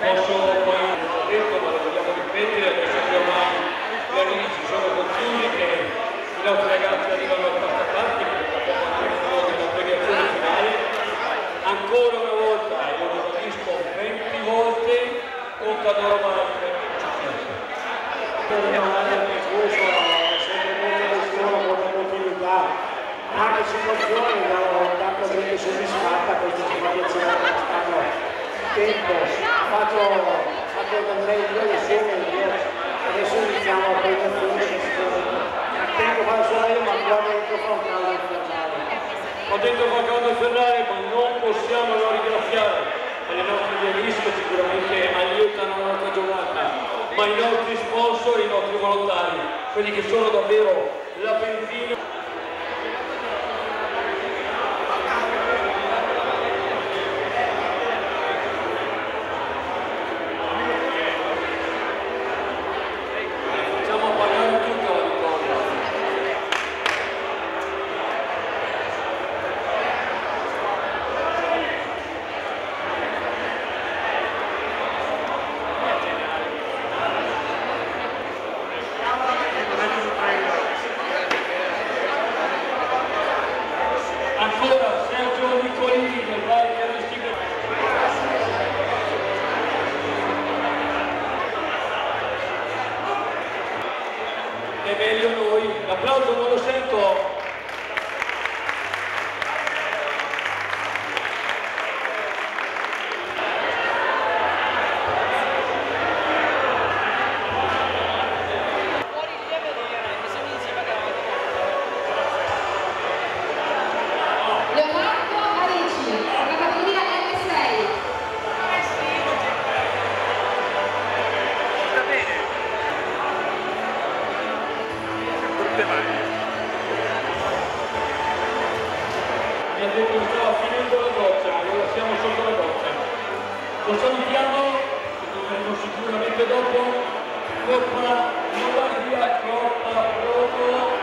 posso poi, ho detto, ma lo vogliamo ripetere, che sono ormai gli arrivi si sono conclusi, che i nostri ragazzi arrivano a quarta parte, che tra poco andremo nella premiazione finale. Ancora una volta, io lo ribadisco 20 volte, contano Romano per il discorso, sempre molto lezione, molta continuità, anche situazioni danno veramente soddisfatta, questo ci fa piacere quest'anno tempo, faccio andrei due lezioni, adesso iniziamo a prendere attento a fare solo io, ma qua dentro fa un caldo infernale. Ho detto fa caldo infernale, ma non possiamo non ringraziare alle nostre dialis che sicuramente aiutano la nostra giornata, ma i nostri sponsor, i nostri volontari, quelli che sono davvero la benzina. Ancora Sergio Nicolini del Val Caristica. È meglio noi, l'applauso non lo sento. Mi ha detto che stava finendo la doccia, allora siamo sotto la doccia. Lo salutiamo, che dovremo sicuramente dopo. Coppa Lombardia, Coppa Provo.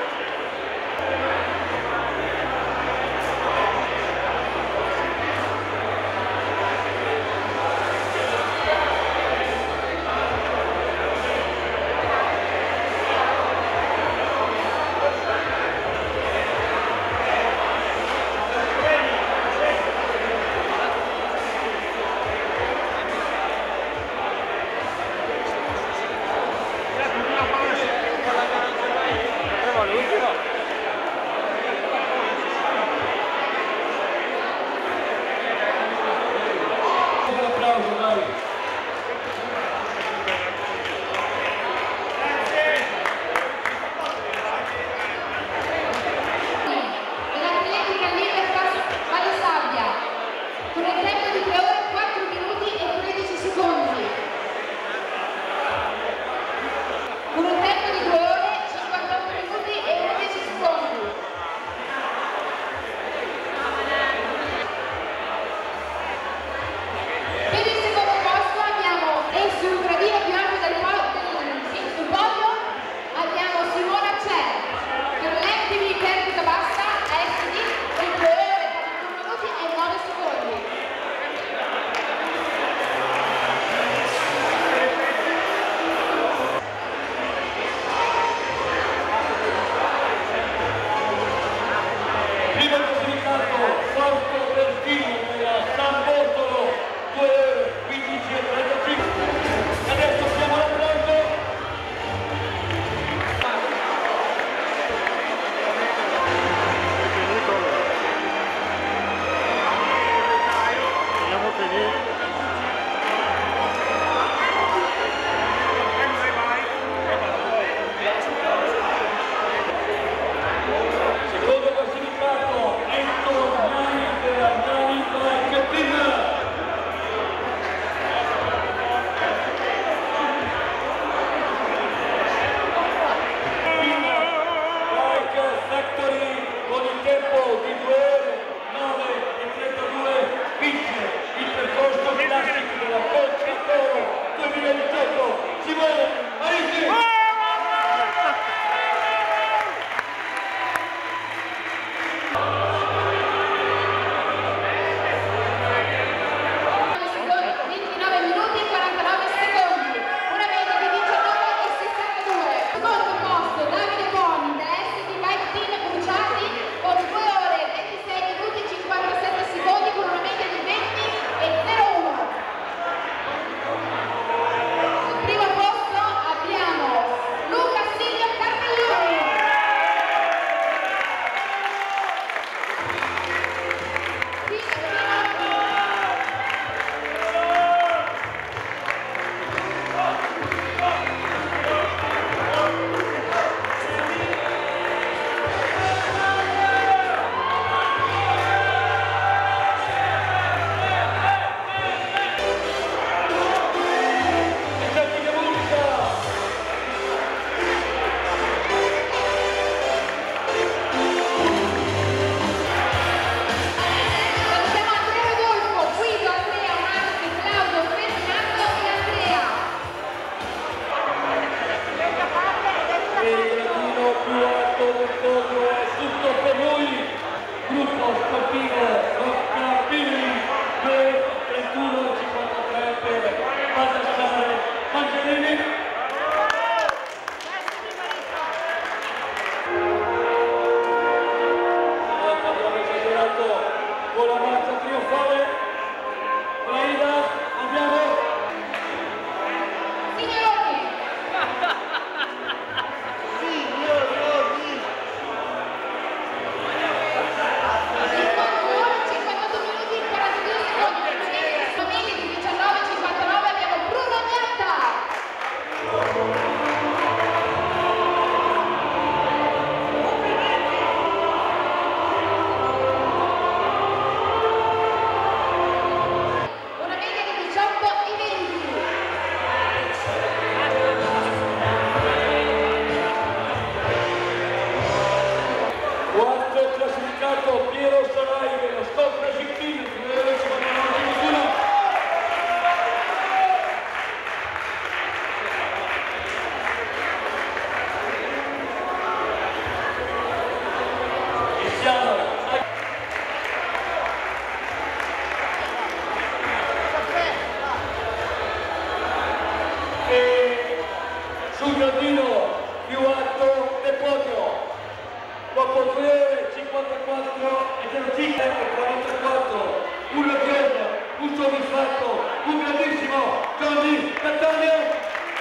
gradino più alto del podio. Dopo 3 ore 54 e 44, un leggenda, un soddisfatto, un grandissimo Gianni Cattaneo.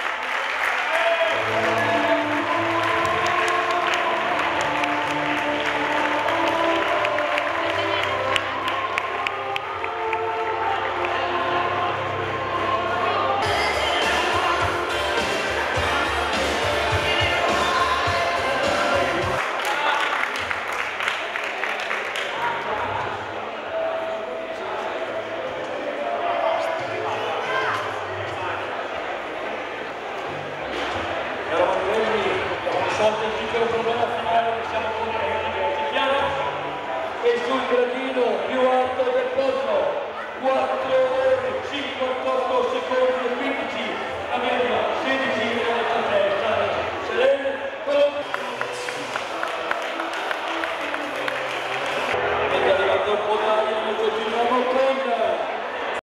Salta il piccolo problema finale che siamo contenti, è chiaro? E sul gradino più alto del podio 4 ore 58 secondi e 15